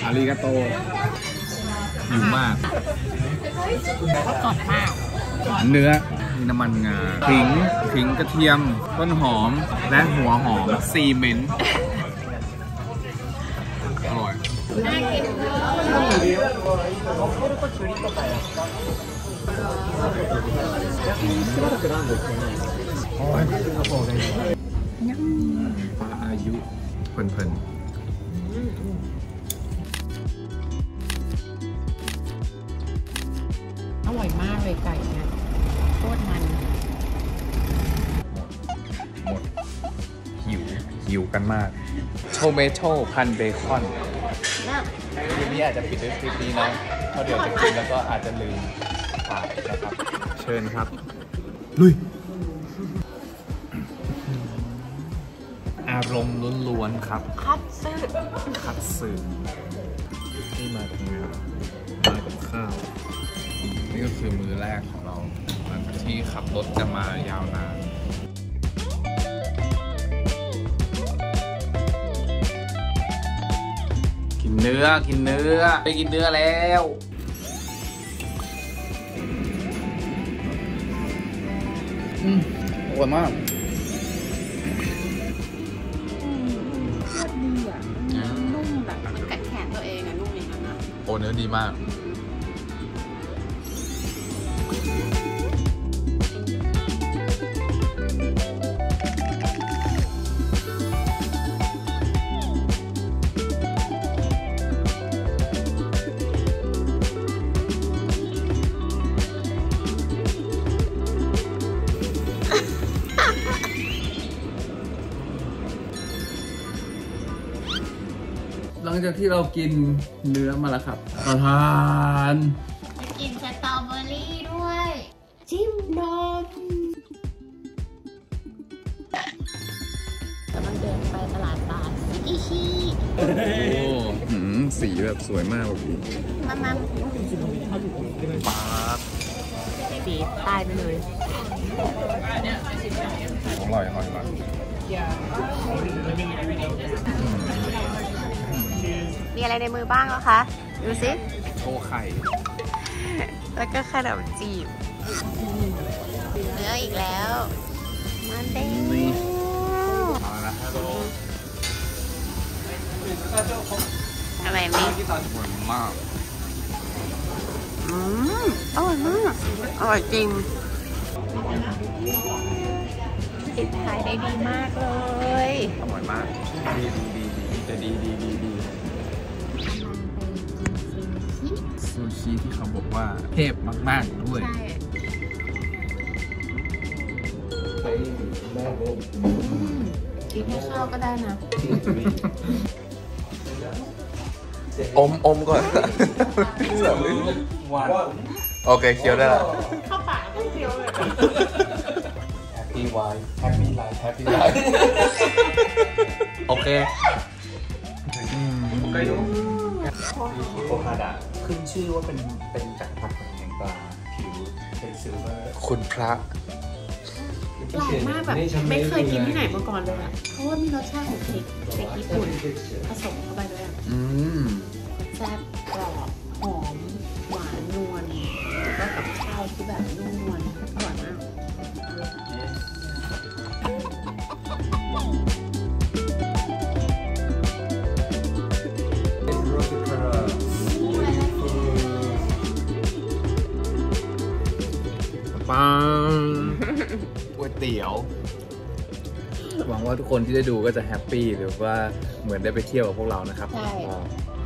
อาริกาโตหิวมากสดมากเนื้อมีน้ำมันงาขิงกระเทียมต้นหอมและหัวหอมซีเมนต์อร่อยน่ากินอายุเพลินอร่อยมากเลยไก่เนี่ยโคตรมันหมดหิวกันมากโทเมโต้พันเบคอนคลิปนี้อาจจะปิดด้วยคลิปนี้นะเพราะเดี๋ยวจะกินแล้วก็อาจจะลืมถ่ายนะครับเชิญครับลุยอารมณ์ล้วนๆครับคัตสึที่มากับเนื้อมากับข้าวนี่ก็คือมื้อแรกของเราที่ขับรถกันมายาวนานกินเนื้อไปกินเนื้อแล้วอร่อยมากดีอ่ะนุ่มแบบมันกัดแขนตัวเองอะนุ่มอย่างนั้นนะโอ้เนื้อดีมากหลังจากที่เรากินเนื้อมาแล้วครับเราทานจะกินสตรอเบอรี่ด้วยจิ้มนมแต่มันเดินไปตลาดปลาซิชิโอ้สีแบบสวยมากแบบนี้มาปลาสีตายไปเลยอร่อยมีอะไรในมือบ้างแล้วคะดูสิโชว์ไข่แล้วก็ขนมจีบเนื้ออีกแล้วมันเด้งอะไรนี่อร่อยมากอร่อยมากอร่อยจริงติดท้ายได้ดีมากเลยอร่อยมากดีซูชิที่เขาบอกว่าเทพมากๆด้วยกินให้ข้าวก็ได้นะอมก่อนโอเคเคี้ยวได้แล้วเข้าปากก็เคี้ยวเลย Happy Life Happy Life โอเคโอคาดะขึ้นชื่อว่าเป็นจักรพรรดิแห่งปลาผิวเป็นซิลเวอร์คุณพระแปลกมากแบบไม่เคยกินที่ไหนมาก่อนเลยอ่ะเพราะว่ามีรสชาติของพริกญี่ปุ่นผสมเข้าไปด้วยแซ่บกรอบหอมหวานนวลแล้วก็กับข้าวที่แบบนุ่มนวลอร่อยมากปังก๋วยเตี๋ยวหวังว่าทุกคนที่ได้ดูก็จะแฮปปี้หรือว่าเหมือนได้ไปเที่ยวกับพวกเรานะครับใช่